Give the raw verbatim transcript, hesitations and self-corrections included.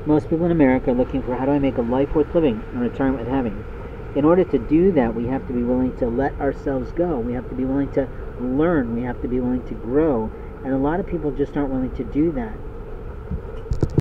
Most people in America are looking for how do I make a life worth living and retirement worth having. In order to do that, we have to be willing to let ourselves go. We have to be willing to learn. We have to be willing to grow. And a lot of people just aren't willing to do that.